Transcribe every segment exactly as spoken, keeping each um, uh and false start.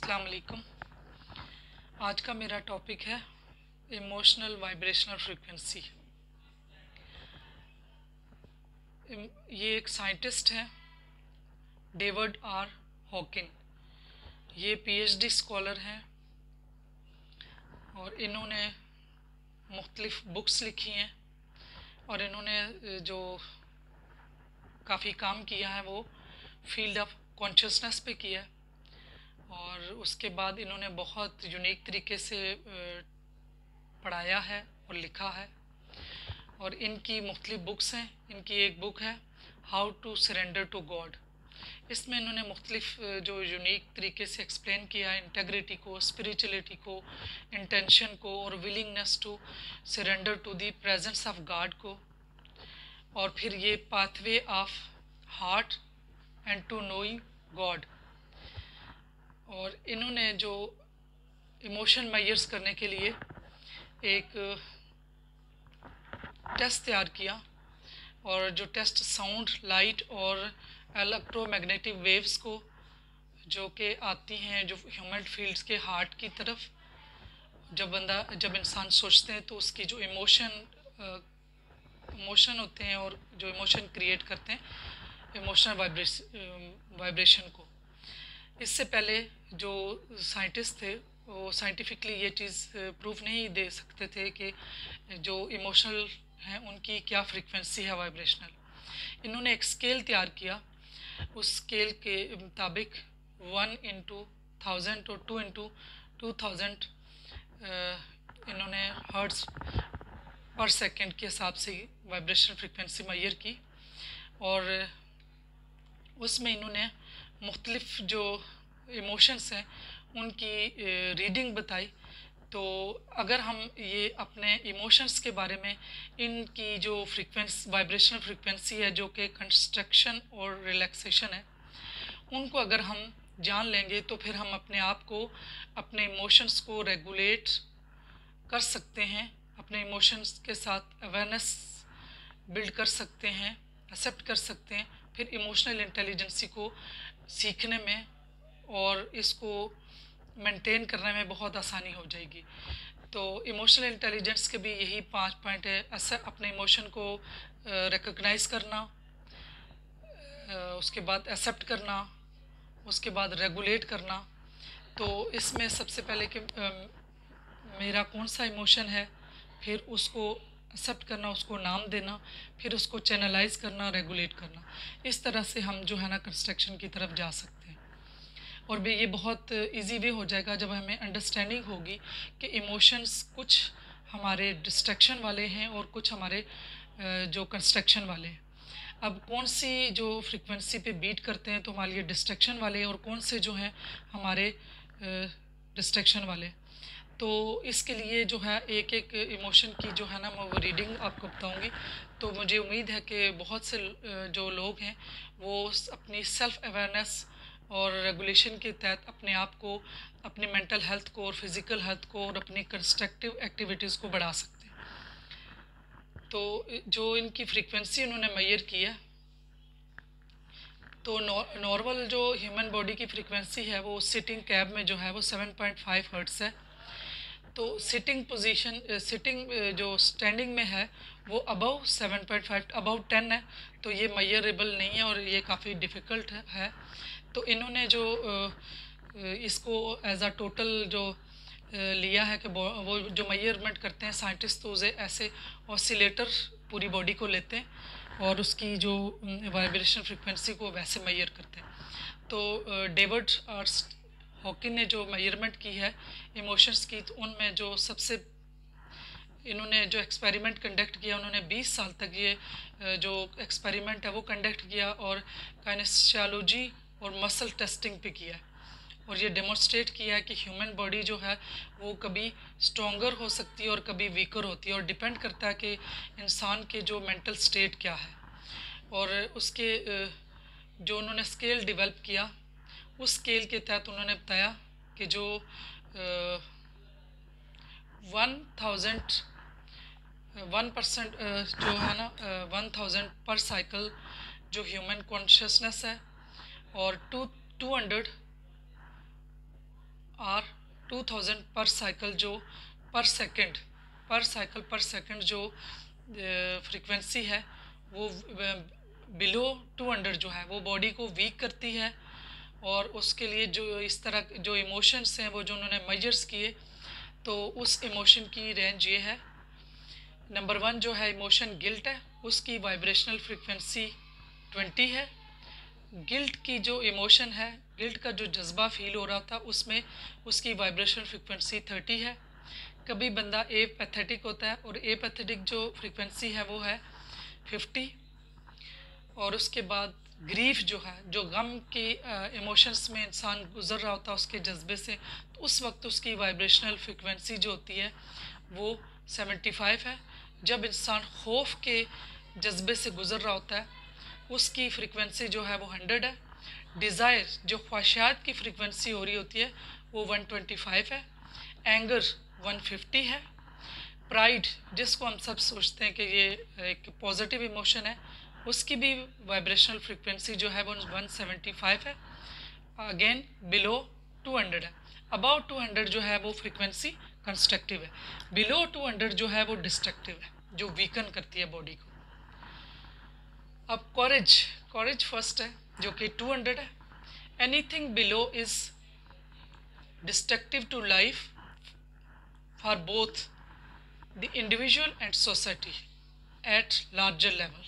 अस्सलाम वालेकुम। आज का मेरा टॉपिक है इमोशनल वाइब्रेशनल फ्रीक्वेंसी। ये एक साइंटिस्ट है, डेविड आर हॉकिन। ये पीएचडी स्कॉलर हैं और इन्होंने मुख्तलिफ बुक्स लिखी हैं और इन्होंने जो काफ़ी काम किया है वो फील्ड ऑफ कॉन्शियसनेस पे किया है और उसके बाद इन्होंने बहुत यूनिक तरीके से पढ़ाया है और लिखा है और इनकी मुख्तलिफ बुक्स हैं। इनकी एक बुक है how to surrender to God. इसमें इन्होंने मुख्तलिफ जो यूनिक तरीके से एक्सप्लेन किया है इंटेग्रिटी को, स्पिरिचुअलिटी को, इंटेंशन को और willingness to surrender to the presence of God को, और फिर ये pathway of heart and to knowing God. और इन्होंने जो इमोशन मेजर्स करने के लिए एक टेस्ट तैयार किया और जो टेस्ट साउंड, लाइट और इलेक्ट्रोमैग्नेटिक वेव्स को जो कि आती हैं जो ह्यूमन फील्ड्स के हार्ट की तरफ, जब बंदा जब इंसान सोचते हैं तो उसकी जो इमोशन इमोशन होते हैं और जो इमोशन क्रिएट करते हैं इमोशनल वाइब्रेशन वाइब्रेशन को। इससे पहले जो साइंटिस्ट थे वो साइंटिफिकली ये चीज़ प्रूफ नहीं दे सकते थे कि जो इमोशनल हैं उनकी क्या फ्रीक्वेंसी है वाइब्रेशनल। इन्होंने एक स्केल तैयार किया, उस स्केल के मुताबिक वन इंटू थाउजेंड और टू इंटू टू थाउजेंड इन्होंने हर्ट्स पर सेकेंड के हिसाब से वाइब्रेशन फ्रीक्वेंसी मेजर की और उसमें इन्होंने मुख्तलिफ जो इमोशंस हैं उनकी रीडिंग बताई। तो अगर हम ये अपने इमोशंस के बारे में, इनकी जो फ्रीक्वेंसी वाइब्रेशनल फ्रीक्वेंसी है जो कि कंस्ट्रक्शन और रिलैक्सेशन है, उनको अगर हम जान लेंगे तो फिर हम अपने आप को, अपने इमोशंस को रेगुलेट कर सकते हैं, अपने इमोशंस के साथ अवेयरनेस बिल्ड कर सकते हैं, एक्सेप्ट कर सकते हैं। फिर इमोशनल इंटेलिजेंसी को सीखने में और इसको मेंटेन करने में बहुत आसानी हो जाएगी। तो इमोशनल इंटेलिजेंस के भी यही पांच पॉइंट है। ऐसा अपने इमोशन को रिकॉग्नाइज करना, उसके बाद एक्सेप्ट करना, उसके बाद रेगुलेट करना। तो इसमें सबसे पहले कि मेरा कौन सा इमोशन है, फिर उसको एक्सेप्ट करना, उसको नाम देना, फिर उसको चैनलाइज करना, रेगुलेट करना। इस तरह से हम जो है ना कंस्ट्रक्शन की तरफ जा सकते हैं। और भी ये बहुत इजी वे हो जाएगा जब हमें अंडरस्टैंडिंग होगी कि इमोशंस कुछ हमारे डिस्ट्रक्शन वाले हैं और कुछ हमारे जो कंस्ट्रक्शन वाले हैं। अब कौन सी जो फ्रीक्वेंसी पे बीट करते हैं तो हमारे लिए डिस्ट्रक्शन वाले और कौन से जो हैं हमारे डिस्ट्रक्शन वाले। तो इसके लिए जो है एक एक इमोशन की जो है ना मैं वो रीडिंग आपको बताऊंगी। तो मुझे उम्मीद है कि बहुत से जो लोग हैं वो अपनी सेल्फ अवेयरनेस और रेगुलेशन के तहत अपने आप को, अपनी मेंटल हेल्थ को और फिज़िकल हेल्थ को और अपनी कंस्ट्रक्टिव एक्टिविटीज़ को बढ़ा सकते हैं। तो जो इनकी फ्रीक्वेंसी उन्होंने मेजर की है, तो नॉर्मल जो ह्यूमन बॉडी की फ्रीक्वेंसी है वो सिटिंग कैब में जो है वो सेवन पॉइंट फाइव हर्ट्ज़ है। तो सिटिंग पोजीशन, सिटिंग जो स्टैंडिंग में है वो above seven point five, above ten है। तो ये मेजरेबल नहीं है और ये काफ़ी डिफ़िकल्ट है। तो इन्होंने जो इसको एज अ टोटल जो लिया है कि वो जो मेजरमेंट करते हैं साइंटिस्ट, तो उसे ऐसे ऑसिलेटर पूरी बॉडी को लेते हैं और उसकी जो वाइब्रेशन फ्रीक्वेंसी को वैसे मेजर करते हैं। तो डेविड आर हॉकिन ने जो मेजरमेंट की है इमोशंस की, तो उनमें जो सबसे इन्होंने जो एक्सपेरिमेंट कंडक्ट किया, उन्होंने बीस साल तक ये जो एक्सपेरिमेंट है वो कंडक्ट किया और काइनेशियोलॉजी और मसल टेस्टिंग पे किया है और ये डेमोन्स्ट्रेट किया है कि ह्यूमन बॉडी जो है वो कभी स्ट्रॉन्गर हो सकती है और कभी वीकर होती है और डिपेंड करता है कि इंसान के जो मेंटल स्टेट क्या है। और उसके जो उन्होंने स्केल डेवलप किया, उस स्केल के तहत उन्होंने बताया कि जो वन थाउजेंड वन परसेंट जो है ना वन थाउजेंड पर साइकिल जो ह्यूमन कॉन्शियसनेस है और two two hundred or two thousand per cycle जो पर सेकंड पर साइकिल पर सेकंड जो फ्रीक्वेंसी है वो बिलो टू हंड्रेड जो है वो बॉडी को वीक करती है। और उसके लिए जो इस तरह जो इमोशंस हैं वो जो उन्होंने मेजर्स किए, तो उस इमोशन की रेंज ये है। नंबर वन जो है इमोशन गिल्ट है, उसकी वाइब्रेशनल फ्रीक्वेंसी ट्वेंटी है। गिल्ट की जो इमोशन है, गिल्ट का जो जज्बा फील हो रहा था, उसमें उसकी वाइब्रेशनल फ्रीक्वेंसी थर्टी है। कभी बंदा ए पैथेटिक होता है और ए पैथेटिक जो फ्रीक्वेंसी है वो है फिफ्टी। और उसके बाद ग्रीफ जो है, जो गम की इमोशंस में इंसान गुजर रहा होता है उसके जज्बे से, तो उस वक्त उसकी वाइब्रेशनल फ्रीक्वेंसी जो होती है वो सेवेंटी फाइव है। जब इंसान खौफ के जज्बे से गुजर रहा होता है उसकी फ्रीक्वेंसी जो है वो हंड्रेड है। डिज़ायर जो ख्वाहिशात की फ्रीक्वेंसी हो रही होती है वो वन ट्वेंटी फाइव है। एंगर वन फिफ्टी है। प्राइड जिसको हम सब सोचते हैं कि ये एक पॉजिटिव इमोशन है, उसकी भी वाइब्रेशनल फ्रीक्वेंसी जो है वो वन सेवेंटी फाइव है। अगेन बिलो टू हंड्रेड है। अबाउ टू हंड्रेड जो है वो फ्रीक्वेंसी कंस्ट्रक्टिव है। बिलो टू हंड्रेड जो है वो डिस्ट्रक्टिव है, जो वीकन करती है बॉडी को। अब कॉरेज कॉरेज फर्स्ट है जो कि टू हंड्रेड है। Anything below is destructive to life for both the individual and society at larger level.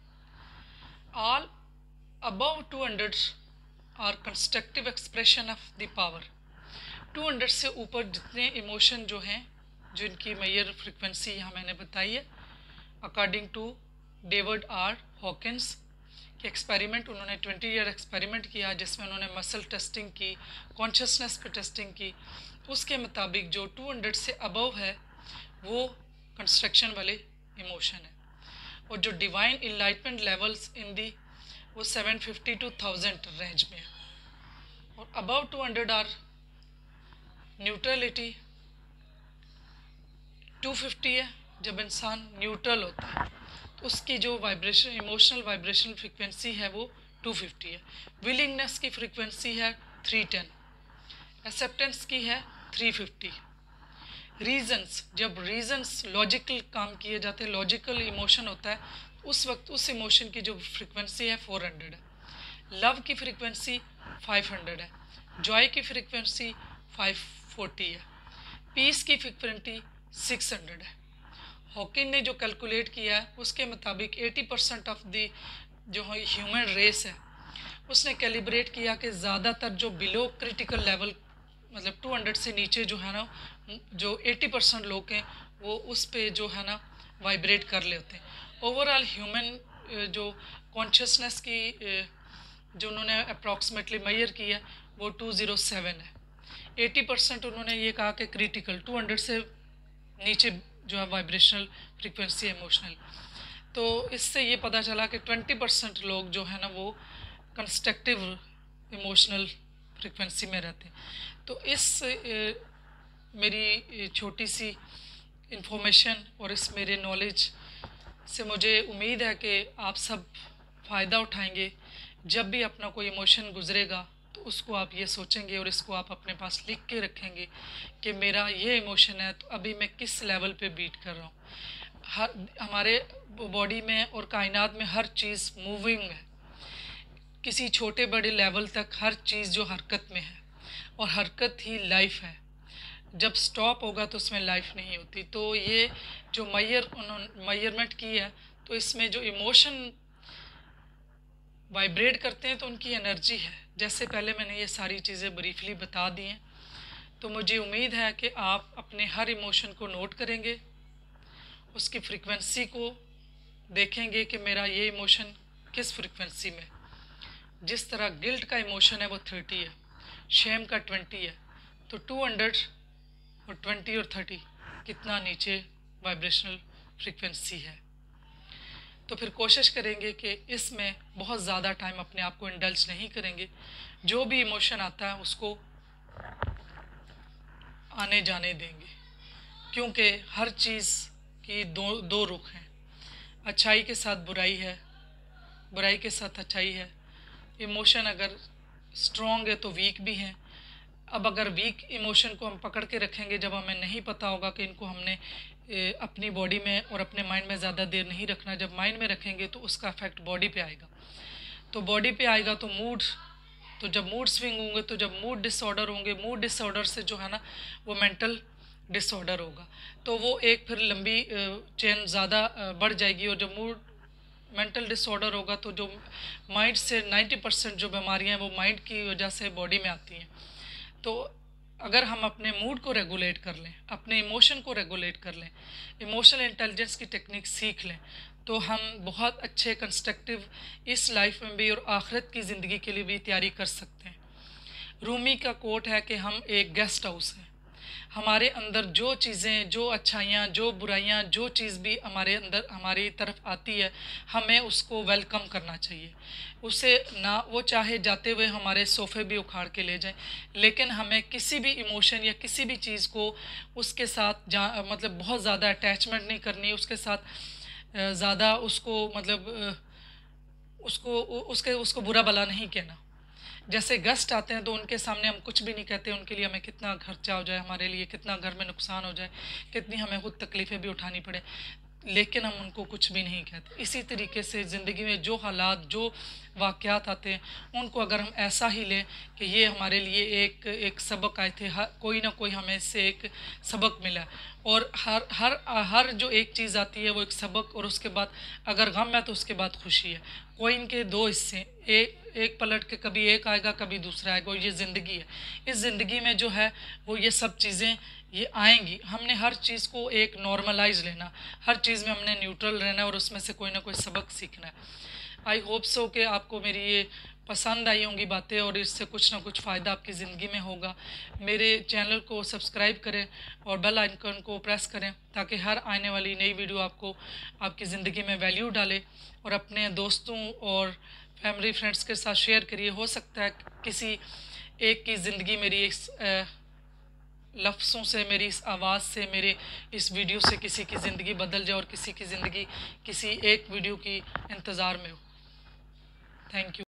All above two hundred are constructive expression of the power. Two hundred से ऊपर जितने emotion जो हैं, जिनकी मेजर फ्रीक्वेंसी यहाँ मैंने बताई है, according to David R Hawkins के एक्सपेरिमेंट, उन्होंने ट्वेंटी ईयर एक्सपेरिमेंट किया जिसमें उन्होंने मसल टेस्टिंग की, कॉन्शियसनेस पे टेस्टिंग की। उसके मुताबिक जो टू हंड्रेड से अबव है वो कंस्ट्रक्शन वाले इमोशन है। और जो divine enlightenment levels in the वो seven fifty to thousand range में है। और above two hundred are neutrality two fifty है। जब इंसान न्यूट्रल होता है तो उसकी जो वाइब्रेशन इमोशनल वाइब्रेशनल फ्रीक्वेंसी है वो टू फिफ्टी है। विलिंगनेस की फ्रीक्वेंसी है थ्री टेन। एक्सेप्टेंस की है थ्री फिफ्टी। रीजंस जब रीजंस लॉजिकल काम किए जाते हैं, लॉजिकल इमोशन होता है, उस वक्त उस इमोशन की जो फ्रीक्वेंसी है फोर हंड्रेड है। लव की फ्रीक्वेंसी फाइव हंड्रेड है। जॉय की फ्रीक्वेंसी फाइव फोर्टी है। पीस की फ्रीक्वेंसी सिक्स हंड्रेड है। हॉकिन ने जो कैलकुलेट किया है उसके मुताबिक एटी परसेंट ऑफ द जो ह्यूमन रेस है उसने कैलिब्रेट किया कि ज़्यादातर जो बिलो क्रिटिकल लेवल मतलब टू हंड्रेड से नीचे जो है ना, जो एटी परसेंट लोग हैं वो उस पे जो है ना वाइब्रेट कर लेते हैं। ओवरऑल ह्यूमन जो कॉन्शियसनेस की जो उन्होंने अप्रॉक्सीमेटली मेजर किया वो टू ज़ीरो सेवन है। एटी परसेंट उन्होंने ये कहा कि क्रिटिकल टू हंड्रेड से नीचे जो है वाइब्रेशनल फ्रीक्वेंसी इमोशनल। तो इससे ये पता चला कि ट्वेंटी परसेंट लोग जो है ना वो कंस्ट्रक्टिव इमोशनल फ्रीक्वेंसी में रहते हैं। तो इस ए, मेरी छोटी सी इंफॉर्मेशन और इस मेरे नॉलेज से मुझे उम्मीद है कि आप सब फ़ायदा उठाएंगे। जब भी अपना कोई इमोशन गुजरेगा तो उसको आप ये सोचेंगे और इसको आप अपने पास लिख के रखेंगे कि मेरा ये इमोशन है तो अभी मैं किस लेवल पे बीट कर रहा हूँ। हर हमारे बॉडी में और कायनात में हर चीज़ मूविंग है, किसी छोटे बड़े लेवल तक हर चीज़ जो हरकत में है, और हरकत ही लाइफ है। जब स्टॉप होगा तो उसमें लाइफ नहीं होती। तो ये जो मैयर उन्होंने मेजरमेंट की है तो इसमें जो इमोशन वाइब्रेट करते हैं तो उनकी एनर्जी है। जैसे पहले मैंने ये सारी चीज़ें ब्रीफली बता दी हैं, तो मुझे उम्मीद है कि आप अपने हर इमोशन को नोट करेंगे, उसकी फ्रीक्वेंसी को देखेंगे कि मेरा ये इमोशन किस फ्रीक्वेंसी में। जिस तरह गिल्ट का इमोशन है वो थर्टी है, शेम का ट्वेंटी है, तो टू हंड्रेड और ट्वेंटी और थर्टी कितना नीचे वाइब्रेशनल फ्रीक्वेंसी है। तो फिर कोशिश करेंगे कि इसमें बहुत ज़्यादा टाइम अपने आप को इंडल्ज नहीं करेंगे। जो भी इमोशन आता है उसको आने जाने देंगे, क्योंकि हर चीज़ की दो दो रुख हैं। अच्छाई के साथ बुराई है, बुराई के साथ अच्छाई है। इमोशन अगर स्ट्रॉन्ग है तो वीक भी हैं, अब अगर वीक इमोशन को हम पकड़ के रखेंगे, जब हमें नहीं पता होगा कि इनको हमने अपनी बॉडी में और अपने माइंड में ज़्यादा देर नहीं रखना, जब माइंड में रखेंगे तो उसका इफेक्ट बॉडी पे आएगा। तो बॉडी पे आएगा तो मूड, तो जब मूड स्विंग होंगे, तो जब मूड डिसऑर्डर होंगे, मूड डिसऑर्डर से जो है ना वो मेंटल डिसऑर्डर होगा, तो वो एक फिर लंबी चेन ज़्यादा बढ़ जाएगी। और जब मूड मेंटल डिसऑर्डर होगा तो जो माइंड से नाइन्टी परसेंट जो बीमारियाँ हैं वो माइंड की वजह से बॉडी में आती हैं। तो अगर हम अपने मूड को रेगुलेट कर लें, अपने इमोशन को रेगुलेट कर लें, इमोशनल इंटेलिजेंस की टेक्निक सीख लें, तो हम बहुत अच्छे कंस्ट्रक्टिव इस लाइफ में भी और आखिरत की ज़िंदगी के लिए भी तैयारी कर सकते हैं। रूमी का कोट है कि हम एक गेस्ट हाउस हैं, हमारे अंदर जो चीज़ें, जो अच्छाइयाँ, जो बुराइयाँ, जो चीज़ भी हमारे अंदर हमारी तरफ आती है, हमें उसको वेलकम करना चाहिए। उसे ना, वो चाहे जाते हुए हमारे सोफ़े भी उखाड़ के ले जाए, लेकिन हमें किसी भी इमोशन या किसी भी चीज़ को उसके साथ जा मतलब बहुत ज़्यादा अटैचमेंट नहीं करनी, उसके साथ ज़्यादा उसको मतलब उसको उसके उसको बुरा भला नहीं कहना। जैसे गेस्ट आते हैं तो उनके सामने हम कुछ भी नहीं कहते, उनके लिए हमें कितना खर्चा हो जाए, हमारे लिए कितना घर में नुकसान हो जाए, कितनी हमें खुद तकलीफ़ें भी उठानी पड़े, लेकिन हम उनको कुछ भी नहीं कहते। इसी तरीके से ज़िंदगी में जो हालात, जो वाक़यात आते हैं, उनको अगर हम ऐसा ही लें कि ये हमारे लिए एक एक सबक आए थे, हर कोई ना कोई हमें इससे एक सबक मिला, और हर हर हर जो एक चीज़ आती है वो एक सबक, और उसके बाद अगर गम है तो उसके बाद खुशी है। कोइन के दो हिस्से, एक एक पलट के कभी एक आएगा कभी दूसरा आएगा, और ये ज़िंदगी है। इस ज़िंदगी में जो है वो ये सब चीज़ें ये आएंगी। हमने हर चीज़ को एक नॉर्मलाइज लेना, हर चीज़ में हमने न्यूट्रल रहना और उसमें से कोई ना कोई सबक सीखना है। आई होप सो कि आपको मेरी ये पसंद आई होंगी बातें, और इससे कुछ ना कुछ फ़ायदा आपकी ज़िंदगी में होगा। मेरे चैनल को सब्सक्राइब करें और बेल आइकन को प्रेस करें, ताकि हर आने वाली नई वीडियो आपको आपकी ज़िंदगी में वैल्यू डाले। और अपने दोस्तों और फैमिली फ्रेंड्स के साथ शेयर करिए। हो सकता है किसी एक की ज़िंदगी मेरी इस लफ्ज़ों से, मेरी इस आवाज़ से, मेरे इस वीडियो से किसी की ज़िंदगी बदल जाए, और किसी की ज़िंदगी किसी एक वीडियो की इंतज़ार में हो। Thank you.